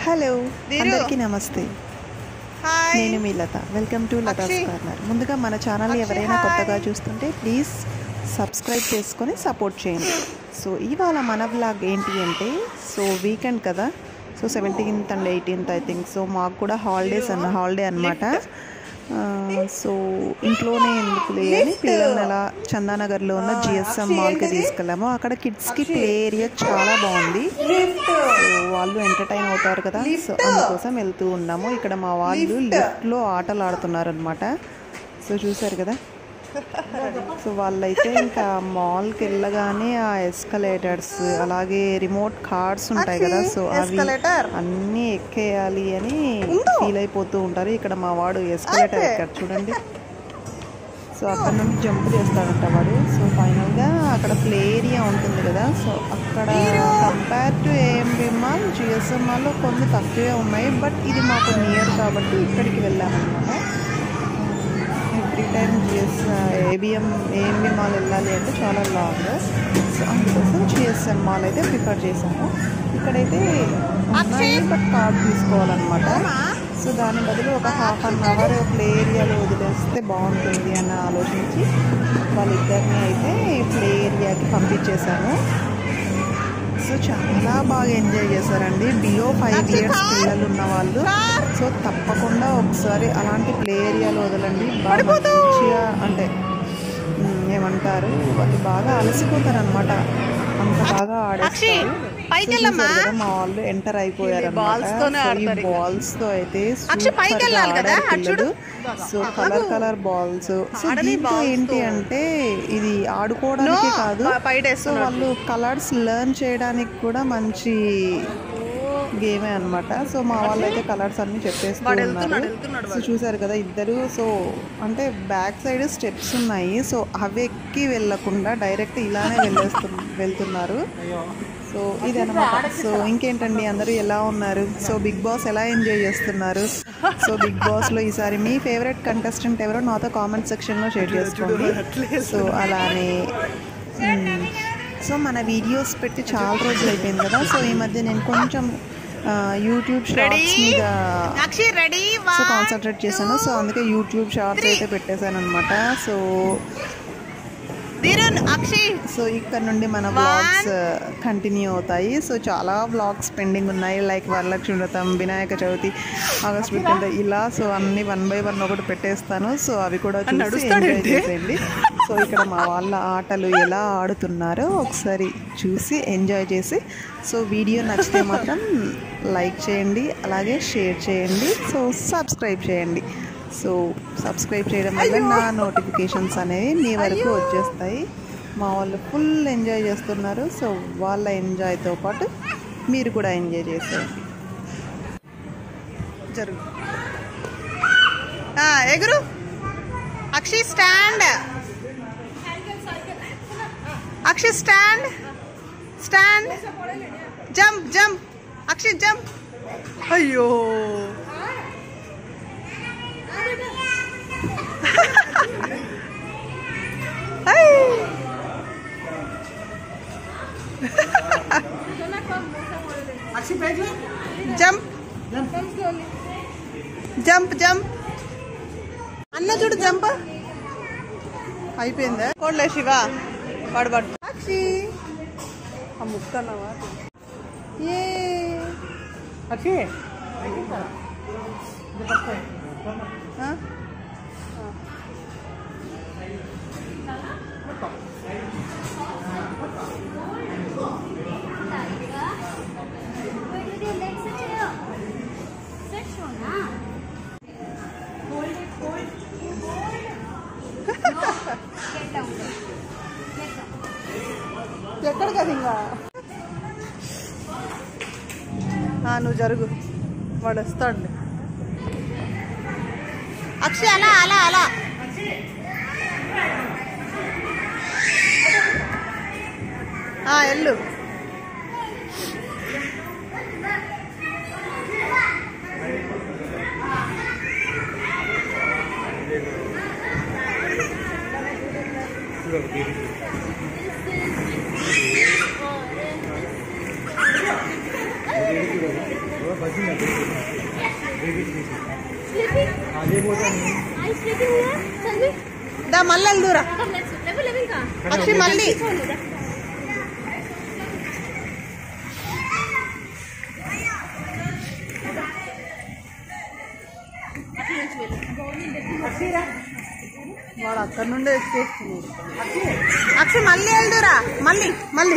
Hello అందరికీ నమస్తే. నేను మీ Latha. Welcome to Latha's corner. ముందుగా మన ఛానల్ ఎవరైనా కొత్తగా చూస్తుంటే ప్లీజ్ సబ్స్క్రైబ్ చేసుకొని సపోర్ట్ చేయండి. సో ఇవాళ మన వ్లాగ్ ఏంటి అంటే, సో వీకెండ్ కదా, so 17th and 18th I think. So మాకు కూడా హాలిడే అనమాట. సో ఇంట్లోనే ఎందుకులే అని పిల్లల్ని అలా చందానగర్లో ఉన్న జిఎస్ఎం మాల్కి తీసుకెళ్ళాము. అక్కడ కిడ్స్కి ప్లే ఏరియా చాలా బాగుంది. సో వాళ్ళు ఎంటర్టైన్ అవుతారు కదా, సో అందుకోసం వెళ్తూ ఉన్నాము. ఇక్కడ మా వాళ్ళు లిఫ్ట్లో ఆటలు ఆడుతున్నారు అనమాట. సో చూసారు కదా. సో వాళ్ళైతే ఇంకా మాల్కి వెళ్ళగానే ఆ ఎస్కలేటర్స్ అలాగే రిమోట్ కార్స్ ఉంటాయి కదా, సో అవి అన్నీ ఎక్కేయాలి అని ఫీల్ అయిపోతూ ఉంటారు. ఇక్కడ మా వాడు ఎస్కలేటర్ ఎక్కాడు చూడండి. సో అక్కడ నుండి జంప్ చేస్తాడంట వాడు. సో ఫైనల్గా అక్కడ ప్లే ఏరియా ఉంటుంది కదా, సో అక్కడ compare to AMB mall GSM మాల్లో కొన్ని తక్కువే ఉన్నాయి. బట్ ఇది మాకు నియర్ కాబట్టి ఇక్కడికి వెళ్ళామన్నమాట. ఎవ్రీ టైం ఏఎంబి మాల్ వెళ్ళాలి అంటే చాలా లాంగ్. సో అందుకోసం జిఎస్ఎం మాల్ అయితే ప్రిఫర్ చేశాము. ఇక్కడైతే ఉన్నాయి బట్ కార్డ్ తీసుకోవాలన్నమాట. సో దాని బదులు ఒక ½ అవర్ ప్లే ఏరియాలో వదిలేస్తే బాగుంటుంది అని ఆలోచించి వాళ్ళిద్దరిని అయితే ప్లే ఏరియాకి పంపించేశాను. సో చాలా బాగా ఎంజాయ్ చేశారండి. బిలో 5 years పిల్లలు ఉన్న వాళ్ళు. సో తప్పకుండా ఒకసారి అలాంటి ప్లే ఏరియాలో వదలండి. బాగా మంచిగా అంటే ఏమంటారు, వాళ్ళు బాగా అలసిపోతారు అనమాట, అంత బాగా ఆడేస్తారు. మా వాళ్ళు ఎంటర్ అయిపోయారు అనమాట. ఈ బాల్స్ తో అయితే పిల్లలు. So colour balls. సో దీంతో ఏంటి అంటే ఇది ఆడుకోవడానికి కాదు, సో వాళ్ళు కలర్స్ లెర్న్ చేయడానికి కూడా మంచి గేమే అనమాట. సో మా వాళ్ళు అయితే కలర్స్ అన్ని చెప్పేస్తూ ఉన్నారు. సో చూసారు కదా ఇద్దరు. సో అంటే బ్యాక్ సైడ్ స్టెప్స్ ఉన్నాయి, సో అవి ఎక్కి వెళ్ళకుండా డైరెక్ట్ ఇలానే వెళ్తున్నారు. సో ఇదనమాట. సో ఇంకేంటండి, అందరూ ఎలా ఉన్నారు? సో బిగ్ బాస్ ఎలా ఎంజాయ్ చేస్తున్నారు? సో బిగ్ బాస్లో ఈసారి మీ ఫేవరెట్ కంటెస్టెంట్ ఎవరో నాతో కామెంట్ సెక్షన్లో షేర్ చేసుకోండి. సో అలానే సో మన వీడియోస్ పెట్టి చాలా రోజులు అయిపోయింది కదా, సో ఈ మధ్య నేను కొంచెం యూట్యూబ్ షార్ట్స్ మీద సో కాన్సన్ట్రేట్ చేశాను. సో అందుకే యూట్యూబ్ షార్ట్స్ అయితే పెట్టేశాను అనమాట. సో ఇక్కడ నుండి మన వ్లాగ్స్ కంటిన్యూ అవుతాయి. సో చాలా వ్లాగ్స్ పెండింగ్ ఉన్నాయి, లైక్ వరలక్ష్మి వ్రతం, వినాయక చవితి, ఆగస్ట్ 15 ఇలా. సో అన్ని 1 by 1 ఒకటి పెట్టేస్తాను. సో అవి కూడా చూసి ఎంజాయ్ చేసేయండి. సో ఇక్కడ మా వాళ్ళ ఆటలు ఎలా ఆడుతున్నారో ఒకసారి చూసి ఎంజాయ్ చేసి, సో వీడియో నచ్చితే మాత్రం లైక్ చేయండి, అలాగే షేర్ చేయండి, సో సబ్స్క్రైబ్ చేయండి. సో సబ్స్క్రైబ్ చేయడం వల్ల నా నోటిఫికేషన్స్ అనేవి మీ వరకు వచ్చేస్తాయి. మా వాళ్ళు ఫుల్ ఎంజాయ్ చేస్తున్నారు. సో వాళ్ళ ఎంజాయ్తో పాటు మీరు కూడా ఎంజాయ్ చేసేయండి. జరుగు ఎగురు Akshi, stand Akshi, stand stand, jump jump Akshi, jump. అయ్యో జంప్ జంప్ జంప్ అన్న చూడు, జంప్ అయిపోయిందా? కోడ్లే శివ పడబడు. అక్షి ఆ ముక్కన్నావా? ఏ అక్షి ఎక్కడ కదా ఇంకా నువ్వు జరుగు, వాడు వస్తాడు. అక్షయ్ అలా అలా అలా ఎల్లు. దా మళ్ళీ వెళ్దూరా అక్షి మళ్ళీ వాడు అక్కడ నుండే ఎక్కేస్తున్నాడు. అక్షి మళ్ళీ వెళ్దూరా మళ్ళీ మళ్ళీ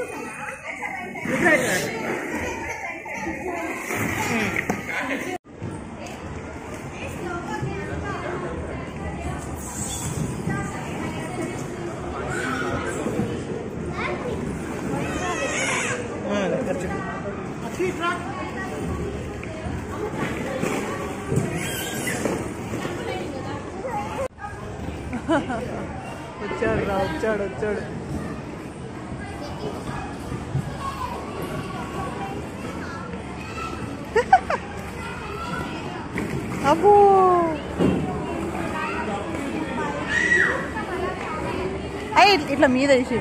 వచ్చాడు రా వచ్చాడు వచ్చాడు. అబ్బో అయ్యి ఇట్లా మీద వేసి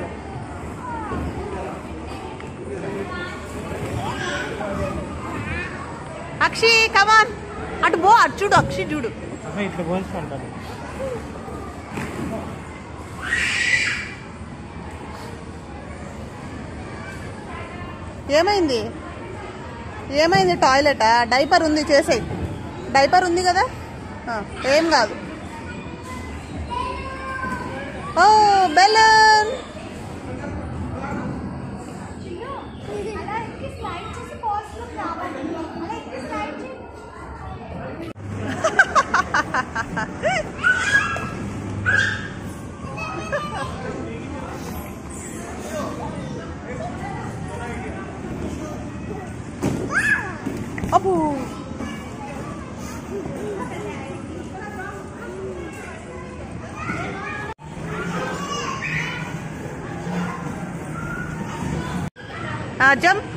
అక్షి కమాన్ అటు పో అటు చూడు అక్షి చూడు ఇట్లా పోల్చుకుంటాను. ఏమైంది ఏమైంది టాయిలెటా? డైపర్ ఉంది చేసేయి. డైపర్ ఉంది కదా ఏం కాదు. ఓ బెలూన్ అబ్బో జంప్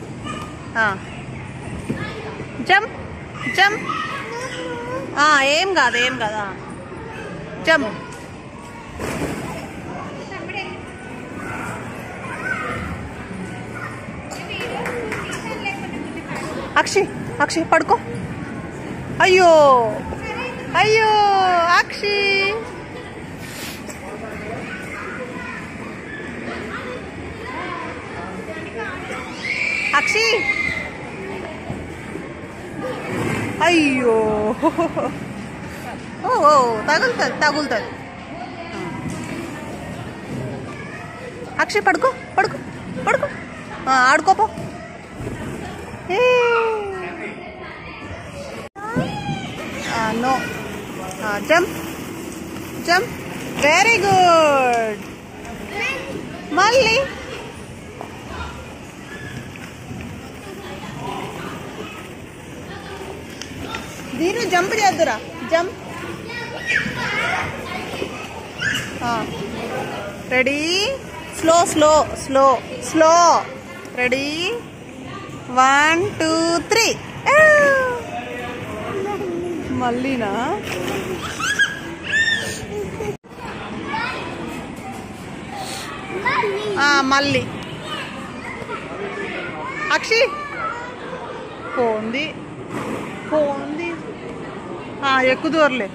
జంప్ జంప్ ఏం కాదు ఏం కాదు జంప్. అక్షి అక్షి పడుకో. అయ్యో అయ్యో అక్షి అక్షి అయ్యో ఓ తగులుతుంది తగులుతుంది. అక్షి పడుకో పడుకో పడుకో ఆడుకోపో. No jump jump very good. మళ్ళీ దీని జంప్ చేద్దురా jump. Ready slow slow slow slow ready 1 2 3 మళ్ళీనా మళ్ళీ అక్షి పోంది పోంది ఎక్కుదూరలే.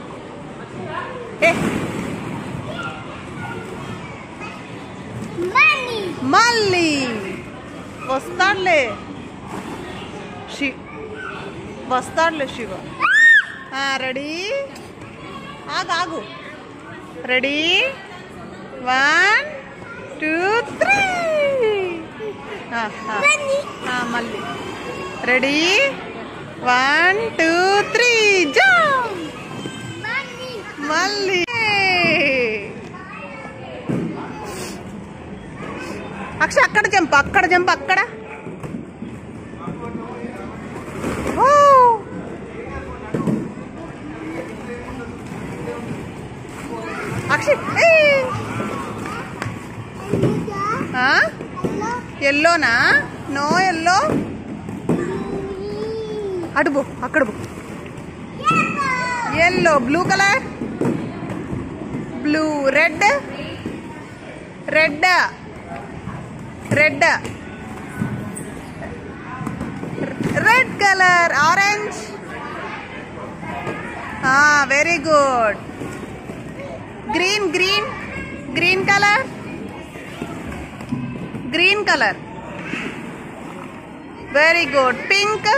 మళ్ళీ వస్తాడులే వస్తాడులే శివ. రెడీ ఆగు రెడీ 1 2 3 మళ్ళీ రెడీ 1 2 3 జంప్. మళ్ళీ అక్ష అక్కడ జంప్ అక్కడ జంప్ అక్కడ. అక్షి ఎల్లోనా? నో ఎల్లో అటు పో అక్కడ పో. Yellow blue colour blue red red red red colour orange. Very good. Green green green colour. Green colour. Very good. Pink.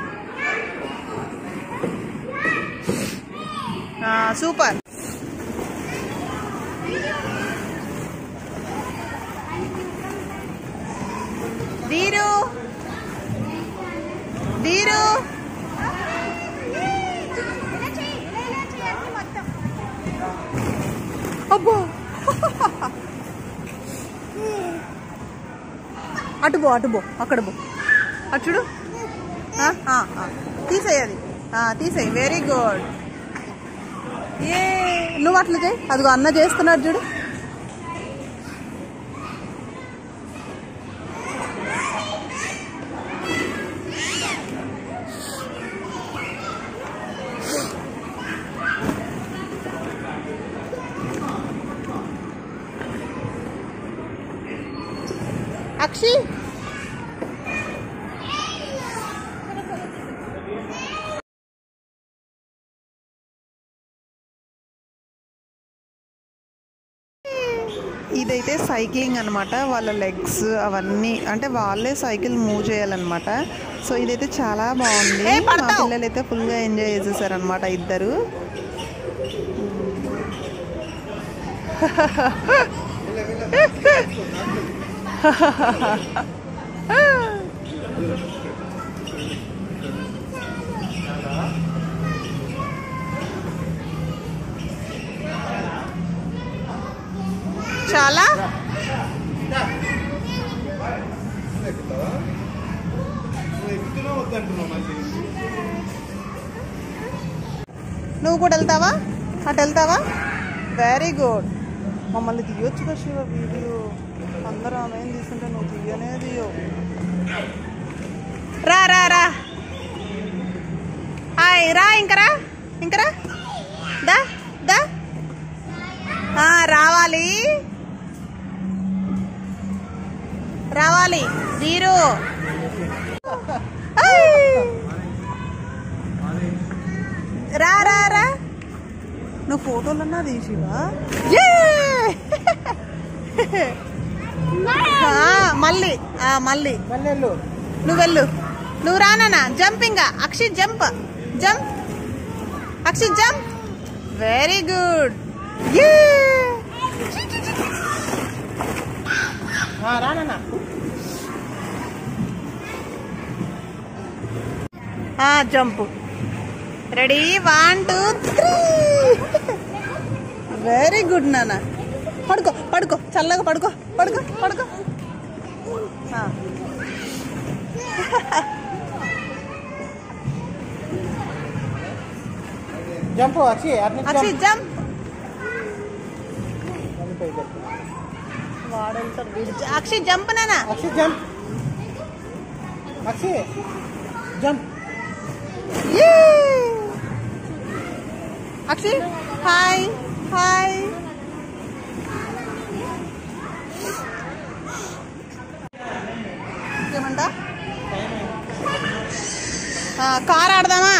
Super. దీరు దీరు అబ్బో అటు బో అక్కడ బో అటు చూడు. తీసేయది తీసేయి. Very good. నువ్వు అట్లా చేయి. అదిగో అన్న చేస్తున్నాడు చూడు. అక్షి ఇదైతే సైక్లింగ్ అనమాట. వాళ్ళ లెగ్స్ అవన్నీ అంటే వాళ్ళే సైకిల్ మూవ్ చేయాలన్నమాట. సో ఇదైతే చాలా బాగుంది. మా పిల్లలు అయితే ఫుల్గా ఎంజాయ్ చేసేసారనమాట ఇద్దరు. చాలా నువ్వు కూడా వెళ్తావా? అటు వెళ్తావా? Very good. మమ్మల్ని తీయొచ్చు కదా శివ వీడియో. అందరూ ఆమె ఏం తీసుకుంటే నువ్వు తీయనే తీయవు. రా రా రా. హాయ్ రా. ఇంకరా ఇంకరా. దా దా. రావాలి రావాలి. జీరో. రా రా రా. నువ్వు ఫోటోలన్నా తీసివా? మళ్ళీ మళ్ళీ నువ్వు వెళ్ళు. నువ్వు రానా? Jumping. Akshi jump jump. Akshi jump. Very good. రానా? జంప్. రెడీ 1 2 3. వెరీ గుడ్ నాన్న. పడుకో పడుకో. చల్లగా పడుకో పడుకో పడుకో. Jump. Akshi jump. Akshi jump నానా. Akshi jump. Akshi jump. Akshi hi hi. ఏమంటా? కార్ ఆడదామా?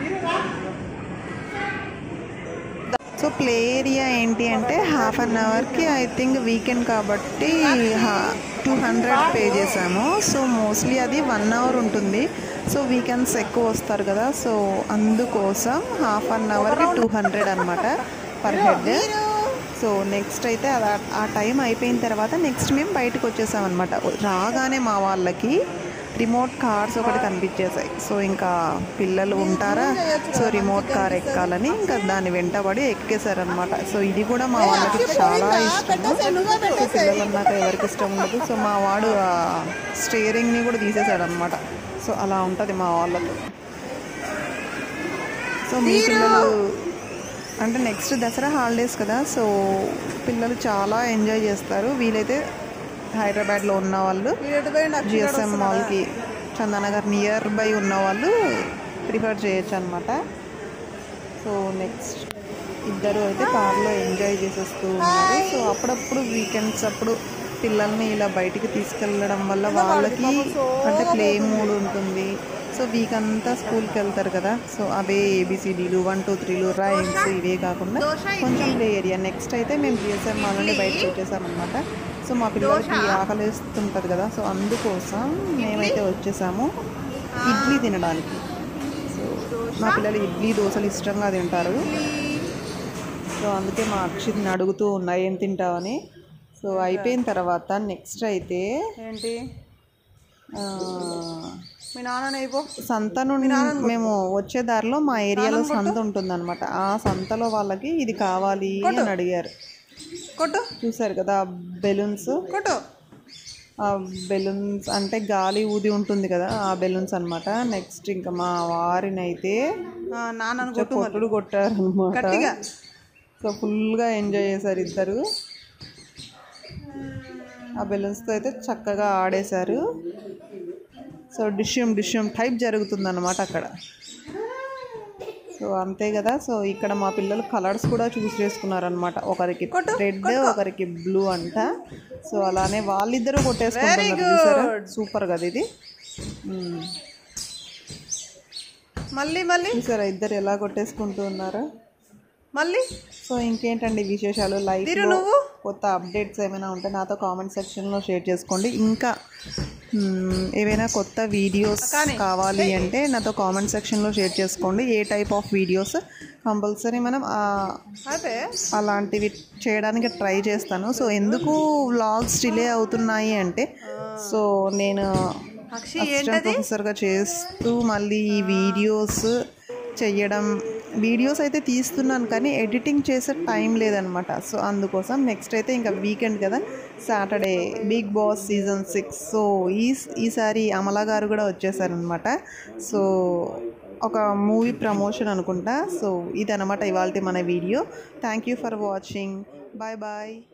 సో ప్లే ఏరియా ఏంటి అంటే 1/2 అవర్కి ఐ థింక్ వీకెండ్ కాబట్టి 200 పే చేసాము. సో మోస్ట్లీ అది 1 అవర్ ఉంటుంది. సో వీకెండ్స్ ఎక్కువ వస్తారు కదా. సో అందుకోసం 1/2 అవర్కి 200 అనమాట పర్ హెడ్. సో నెక్స్ట్ అయితే ఆ టైం అయిపోయిన తర్వాత నెక్స్ట్ మేము బయటకు వచ్చేసాం అనమాట. రాగానే మా వాళ్ళకి రిమోట్ కార్స్ ఒకటి కనిపించేసాయి. సో ఇంకా పిల్లలు ఉంటారా, సో రిమోట్ కార్ ఎక్కాలని ఇంకా దాన్ని వెంటబడి ఎక్కేసారనమాట. సో ఇది కూడా మా వాళ్ళకి చాలా ఇష్టము. సో పిల్లలు అన్నాక ఎవరికి ఇష్టం ఉండదు. సో మా వాడు స్టీరింగ్ని కూడా తీసేసాడు అనమాట. సో అలా ఉంటుంది మా వాళ్ళతో. సో మీ పిల్లలు అంటే నెక్స్ట్ దసరా హాలిడేస్ కదా. సో పిల్లలు చాలా ఎంజాయ్ చేస్తారు. వీలైతే హైదరాబాద్లో ఉన్న వాళ్ళు జిఎస్ఎం మాల్కి చందానగర్ నియర్ బై ఉన్న వాళ్ళు ప్రిఫర్ చేయొచ్చు అనమాట. సో నెక్స్ట్ ఇద్దరు అయితే కార్లో ఎంజాయ్ చేసేస్తూ ఉన్నారు. సో అప్పుడప్పుడు వీకెండ్స్ అప్పుడు పిల్లల్ని ఇలా బయటికి తీసుకెళ్ళడం వల్ల వాళ్ళకి అంటే ప్లే మూడ్ ఉంటుంది. సో వీక్ అంతా స్కూల్కి వెళ్తారు కదా, సో అవే ఏబిసిడీలు 1 2 3లు రైమ్స్ ఇవే కాకుండా కొంచెం ప్లే ఏరియా. నెక్స్ట్ అయితే మేము జిఎస్ఎం మాల్ నుండి బయటకు వచ్చేసామన్నమాట. సో మా పిల్లలకి ఆకలిస్తుంటుంది కదా, సో అందుకోసం మేమైతే వచ్చేసాము ఇడ్లీ తినడానికి. సో మా పిల్లలు ఇడ్లీ దోశలు ఇష్టంగా తింటారు. సో అందుకే మా అక్షిత్ని అడుగుతూ ఉన్నాయి ఏం తింటావని. సో అయిపోయిన తర్వాత నెక్స్ట్ అయితే ఏంటి మీ నాన్న అయిపో సంత నుండి మేము వచ్చే దారిలో మా ఏరియాలో సంత ఉంటుందన్నమాట. ఆ సంతలో వాళ్ళకి ఇది కావాలి అని అడిగారు. కొట్టు చూసారు కదా బెలూన్స్, కొట్టు ఆ బెలూన్స్ అంటే గాలి ఊది ఉంటుంది కదా, ఆ బెలూన్స్ అనమాట. నెక్స్ట్ ఇంకా మా వారిని అయితే నాన్న కొట్టుడు కొట్టారు అనమాట. సో ఫుల్గా ఎంజాయ్ చేశారు ఇద్దరు. ఆ బెలూన్స్తో అయితే చక్కగా ఆడేశారు. సో డిష్యూమ్ టైప్ జరుగుతుందన్నమాట అక్కడ. సో అంతే కదా. సో ఇక్కడ మా పిల్లలు కలర్స్ కూడా చూస్ చేసుకున్నారనమాట. ఒకరికి రెడ్ ఒకరికి బ్లూ అంట. సో అలానే వాళ్ళిద్దరూ కొట్టేసుకుంటున్నారు. చూసారా సూపర్ కదా ఇది. మళ్ళీ చూసారా ఇద్దరు ఎలా కొట్టేసుకుంటూ ఉన్నారో మళ్ళీ. సో ఇంకేంటండి విశేషాలు, లైఫ్లో కొత్త అప్డేట్స్ ఏమైనా ఉంటే నాతో కామెంట్ సెక్షన్లో షేర్ చేసుకోండి. ఇంకా ఏవైనా కొత్త వీడియోస్ కావాలి అంటే నాతో కామెంట్ సెక్షన్లో షేర్ చేసుకోండి. A type of videos compulsory మనం అలాంటివి చేయడానికి ట్రై చేస్తాను. సో ఎందుకు వ్లాగ్స్ డిలే అవుతున్నాయి అంటే, సో నేను అసిస్టెంట్ ప్రొఫెసర్గా చేస్తూ మళ్ళీ ఈ వీడియోస్ అయితే తీస్తున్నాను కానీ ఎడిటింగ్ చేసే టైం లేదనమాట. సో అందుకోసం నెక్స్ట్ అయితే ఇంకా వీకెండ్ కదా, Saturday big boss season 6. So ఈసారి అమలా గారు కూడా వచ్చేసారనమాట. సో ఒక మూవీ ప్రమోషన్ అనుకుంటా. సో ఇదనమాట ఇవాళ మన వీడియో. Thank you for watching. Bye bye.